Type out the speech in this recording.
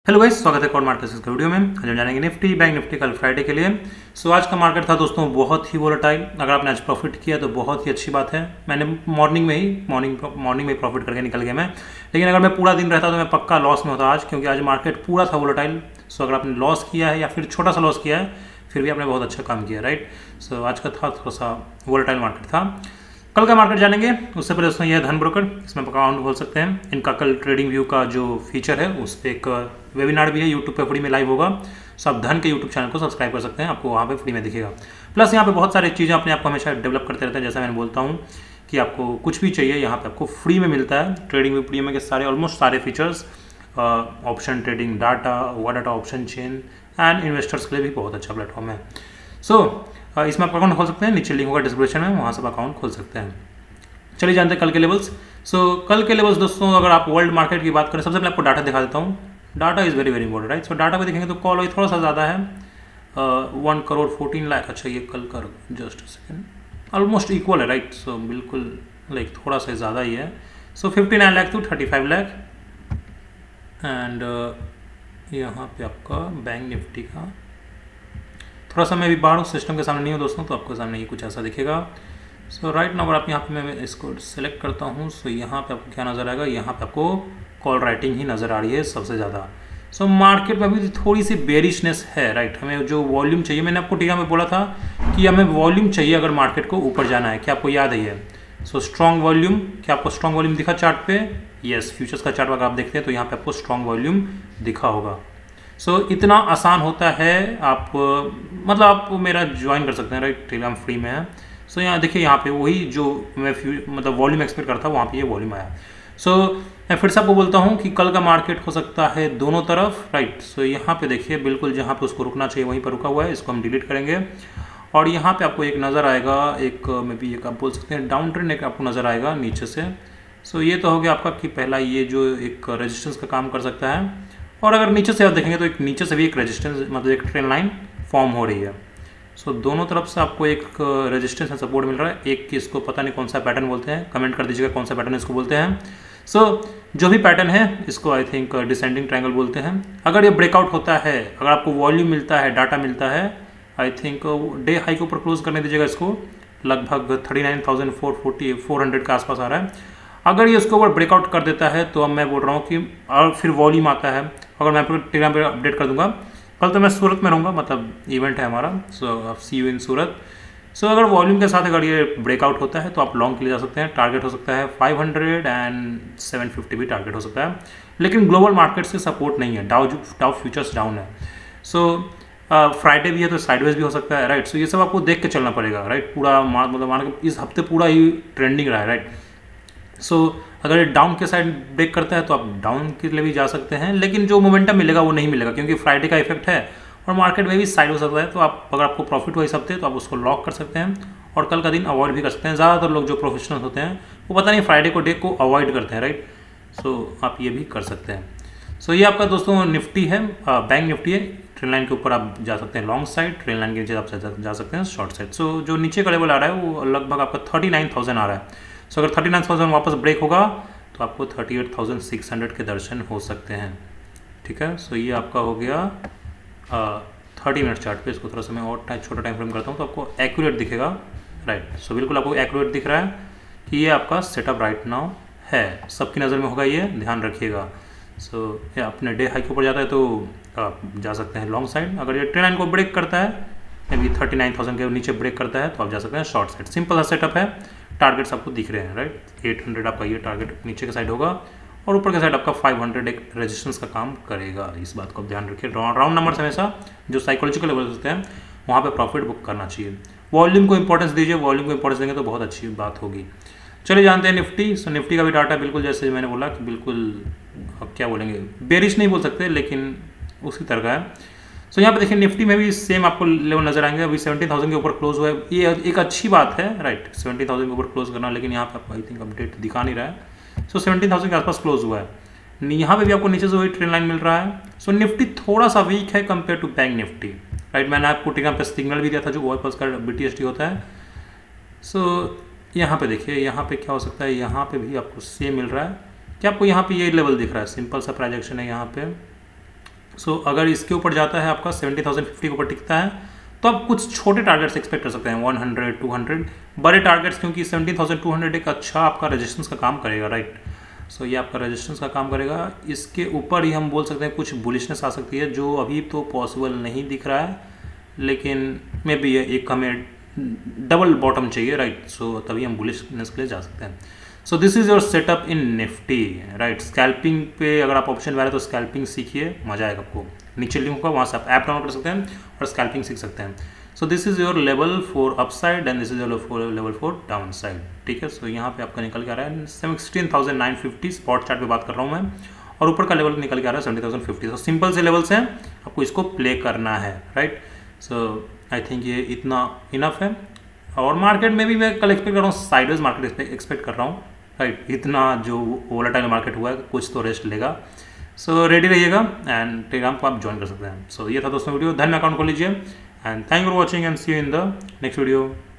Hello guys, स्वागत है call market के वीडियो में। आज हम जानेंगे निफ्टी बैंक निफ्टी कल फ्राइडे के लिए। आज का मार्केट था दोस्तों बहुत ही वोलेटाइल। अगर आपने आज प्रॉफिट किया तो बहुत ही अच्छी बात है। मैंने मॉर्निंग में प्रॉफिट करके निकल गया मैं, लेकिन अगर मैं पूरा दिन रहता तो मैं पक्का लॉस में होता आज, क्योंकि आज मार्केट पूरा था वोलेटाइल। अगर आपने लॉस किया है या फिर छोटा सा लॉस किया है, फिर भी आपने बहुत अच्छा काम किया, राइट। आज का था थोड़ा सा वोलेटाइल मार्केट था। कल का मार्केट जानेंगे उससे पहले दोस्तों, यह है धन ब्रोकर, इसमें अकाउंट खोल सकते हैं। इनका कल ट्रेडिंग व्यू का जो फीचर है उस पर एक वेबिनार भी है, यूट्यूब पे फ्री में लाइव होगा। आप धन के यूट्यूब चैनल को सब्सक्राइब कर सकते हैं, आपको वहाँ पे फ्री में दिखेगा। प्लस यहाँ पे बहुत सारी चीज़ें अपने आप को हमेशा डेवलप करते रहते हैं। जैसा मैंने बोलता हूँ कि आपको कुछ भी चाहिए यहाँ पे आपको फ्री में मिलता है। ट्रेडिंग व्यू प्रीमियम के सारे ऑलमोस्ट सारे features, option trading, data option chain and investors के लिए भी बहुत अच्छा प्लेटफॉर्म है। इसमें आप अकाउंट खोल सकते हैं, नीचे लिंक होगा डिस्क्रिप्शन में, वहाँ से आप अकाउंट खोल सकते हैं। चलिए जानते हैं कल के लेवल्स। कल के लेवल्स दोस्तों, अगर आप वर्ल्ड मार्केट की बात करें, सबसे पहले आपको डाटा दिखा देता हूँ। Data is very very important, right. Data पे देखेंगे तो कॉल वही थोड़ा सा ज़्यादा है, 1 करोड़ 14 लाख। अच्छा, ये कल का जस्ट सेकेंड ऑलमोस्ट इक्वल है, राइट। बिल्कुल लाइक थोड़ा सा ज़्यादा ही है। 59 लाख टू 35 लाख। एंड यहाँ पे आपका बैंक निफ्टी का थोड़ा सा, मैं भी बाहर सिस्टम के सामने नहीं हूँ दोस्तों, तो आपके सामने ये कुछ ऐसा दिखेगा। राइट नाउ आप यहाँ पे मैं इसको सेलेक्ट करता हूँ। यहाँ पे आपको क्या नज़र आएगा, यहाँ पे आपको कॉल राइटिंग ही नज़र आ रही है सबसे ज़्यादा। मार्केट में अभी थोड़ी सी बेरिशनेस है, राइट। हमें जो वॉल्यूम चाहिए, मैंने आपको टीका में बोला था कि हमें वॉल्यूम चाहिए अगर मार्केट को ऊपर जाना है। क्या आपको याद है ये? स्ट्रॉन्ग वॉल्यूम, क्या आपको स्ट्रॉन्ग वॉल्यूम दिखा चार्ट पे? यस, फ्यूचर्स का चार्ट अगर आप देखते हैं तो यहाँ पे आपको स्ट्रॉन्ग वॉल्यूम दिखा होगा। इतना आसान होता है। आप मतलब आप मेरा ज्वाइन कर सकते हैं, राइट। टेलीग्राम फ्री में है। यहाँ देखिए, यहाँ पे वही जो मैं मतलब वॉल्यूम एक्सपेक्ट करता वहाँ पे ये वॉल्यूम आया। मैं फिर से आपको बोलता हूँ कि कल का मार्केट हो सकता है दोनों तरफ, राइट। यहाँ पे देखिए, बिल्कुल जहाँ पे उसको रुकना चाहिए वहीं पर रुका हुआ है। इसको हम डिलीट करेंगे और यहाँ पे आपको एक नज़र आएगा, एक मे बी एक आप बोल सकते हैं डाउन ट्रेंड एक आपको नज़र आएगा नीचे से। ये तो हो गया आपका कि पहला ये जो एक रेजिस्टेंस का काम कर सकता है। और अगर नीचे से आप देखेंगे तो एक नीचे से भी एक रेजिस्टेंस, मतलब एक ट्रेंड लाइन फॉर्म हो रही है। दोनों तरफ से आपको एक रेजिस्टेंस एंड सपोर्ट मिल रहा है। एक की इसको पता नहीं कौन सा पैटर्न बोलते हैं, कमेंट कर दीजिएगा कौन सा पैटर्न इसको बोलते हैं। जो भी पैटर्न है इसको आई थिंक डिसेंडिंग ट्रायंगल बोलते हैं। अगर ये ब्रेकआउट होता है, अगर आपको वॉल्यूम मिलता है, डाटा मिलता है, आई थिंक डे हाई के ऊपर क्लोज करने दीजिएगा इसको। लगभग 39,400 के आसपास आ रहा है। अगर ये उसके ऊपर ब्रेकआउट कर देता है तो अब मैं बोल रहा हूँ कि और फिर वॉल्यूम आता है, अगर मैं आपको टेलीग्राम पर अपडेट कर दूंगा। कल तो मैं सूरत में रहूँगा, मतलब इवेंट है हमारा। See you in Surat. अगर वॉल्यूम के साथ अगर ये ब्रेकआउट होता है तो आप लॉन्ग के लिए जा सकते हैं। टारगेट हो सकता है 500 एंड 750 भी टारगेट हो सकता है, लेकिन ग्लोबल मार्केट से सपोर्ट नहीं है। डाउ फ्यूचर्स डाउन है। फ्राइडे भी है तो साइडवेज भी हो सकता है, राइट। ये सब आपको देख के चलना पड़ेगा, राइट। पूरा मतलब मार्केट इस हफ्ते पूरा ही ट्रेंडिंग रहा है, राइट। अगर ये डाउन के साइड ब्रेक करता है तो आप डाउन के लिए भी जा सकते हैं, लेकिन जो मोमेंटम मिलेगा वो नहीं मिलेगा, क्योंकि फ्राइडे का इफेक्ट है और मार्केट में भी साइड हो सकता है। तो आप अगर आपको प्रॉफिट हुआ इस हफ्ते तो आप उसको लॉक कर सकते हैं और कल का दिन अवॉइड भी कर सकते हैं। ज़्यादातर लोग जो प्रोफेशनल होते हैं वो पता नहीं फ्राइडे को डे को अवॉइड करते हैं, राइट। आप ये भी कर सकते हैं। ये आपका दोस्तों निफ्टी है, बैंक निफ्टी है। ट्रेन लाइन के ऊपर आप जा सकते हैं लॉन्ग साइड, ट्रेन लाइन के नीचे आप जा सकते हैं शॉर्ट साइड। जो नीचे का लेवल आ रहा है वो लगभग आपका 39,000 आ रहा है। अगर 39,000 वापस ब्रेक होगा तो आपको 38,600 के दर्शन हो सकते हैं, ठीक है। ये आपका हो गया 30 मिनट चार्ट पे। इसको थोड़ा सा मैं और छोटा टाइम फ्रेम करता हूँ तो आपको एक्यूरेट दिखेगा, राइट। बिल्कुल आपको एक्यूरेट दिख रहा है कि ये आपका सेटअप राइट नाउ है। सबकी नज़र में होगा, ये ध्यान रखिएगा। ये अपने डे हाई के ऊपर जाता है तो आप जा सकते हैं लॉन्ग साइड। अगर ये ट्रेन लाइन को ब्रेक करता है, मे बी 39,000 के नीचे ब्रेक करता है तो आप जा सकते हैं शॉर्ट साइड। सिंपल सा सेटअप है। टारगेट्स आपको दिख रहे हैं, राइट। 800 आपका ये टारगेट नीचे के साइड होगा और ऊपर के साइड आपका 500 एक रेजिस्टेंस का काम करेगा। इस बात को आप ध्यान रखिए। राउंड नंबर से हमेशा जो साइकोलॉजिकल लेवल होते हैं वहाँ पे प्रॉफिट बुक करना चाहिए। वॉल्यूम को इंपॉर्टेंस दीजिए, वॉल्यूम को इंपॉर्टेंस देंगे तो बहुत अच्छी बात होगी। चलिए जानते हैं निफ्टी। निफ्टी का भी डाटा बिल्कुल जैसे मैंने बोला कि बिल्कुल क्या बोलेंगे, बेरिश नहीं बोल सकते लेकिन उसी तरह का है। यहाँ पे देखिए निफ्टी में भी सेम आपको लेवल नजर आएंगे। अभी 17,000 के ऊपर क्लोज हुआ है, ये एक अच्छी बात है, राइट। 17,000 के ऊपर क्लोज करना, लेकिन यहाँ पे आपको आई थिंक अपडेट दिखा नहीं रहा है। 17,000 के आसपास क्लोज हुआ है। यहाँ पे भी आपको नीचे से वही ट्रेंड लाइन मिल रहा है। निफ्टी थोड़ा सा वीक है compare to bank Nifty, right. मैंने आपको टेलीग्राम पे सिग्नल भी दिया था जो ओएफएस का BTST होता है। यहाँ पे देखिए, यहाँ पे क्या हो सकता है, यहाँ पे भी आपको सेम मिल रहा है। क्या आपको यहाँ पे ये लेवल दिख रहा है? सिंपल सा ट्रांजैक्शन है यहाँ पे। सो अगर इसके ऊपर जाता है आपका 70,050 के ऊपर टिकता है तो आप कुछ छोटे टारगेट्स एक्सपेक्ट कर सकते हैं 100 200, बड़े टारगेट्स क्योंकि 70,200 एक अच्छा आपका रेजिस्टेंस का काम करेगा, राइट। सो ये आपका रेजिस्टेंस का काम करेगा। इसके ऊपर ही हम बोल सकते हैं कुछ बुलिशनेस आ सकती है जो अभी तो पॉसिबल नहीं दिख रहा है, लेकिन मे बी एक हमें डबल बॉटम चाहिए, राइट। सो तभी हम बुलिशनेस के लिए जा सकते हैं। So this is your setup in Nifty, right. Scalping पे अगर आप ऑप्शन वाले तो स्कैल्पिंग सीखिए, मजा आएगा आपको। नीचे लिंक होगा, वहाँ से आप ऐप डाउनलोड कर सकते हैं और स्कैल्पिंग सीख सकते हैं। So this is your level for upside and this is your level for downside, ठीक है। सो यहाँ पे आपका निकल के आ रहा है 16,950 स्पॉट चार्ट पे बात कर रहा हूँ मैं, और ऊपर का लेवल निकल के आ रहा है 70,050। तो सिंपल से लेवल्स हैं, आपको इसको प्ले करना है, राइट। सो आई थिंक ये इतना इनफ है। और मार्केट में भी मैं कल एक्सपेक्ट कर रहा हूँ साइडवेज मार्केट एक्सपेक्ट कर रहा हूँ, राइट। इतना जो वोलेटाइल मार्केट हुआ है कुछ तो रेस्ट लेगा। सो रेडी रहिएगा एंड टेलीग्राम को आप ज्वाइन कर सकते हैं। सो ये था दोस्तों वीडियो, धन में अकाउंट खोल लीजिए and thank you for watching and see you in the next video.